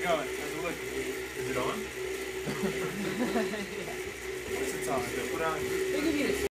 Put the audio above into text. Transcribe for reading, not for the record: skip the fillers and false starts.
going? How's it looking? Is it on? Yes, it's on. Put on. They give you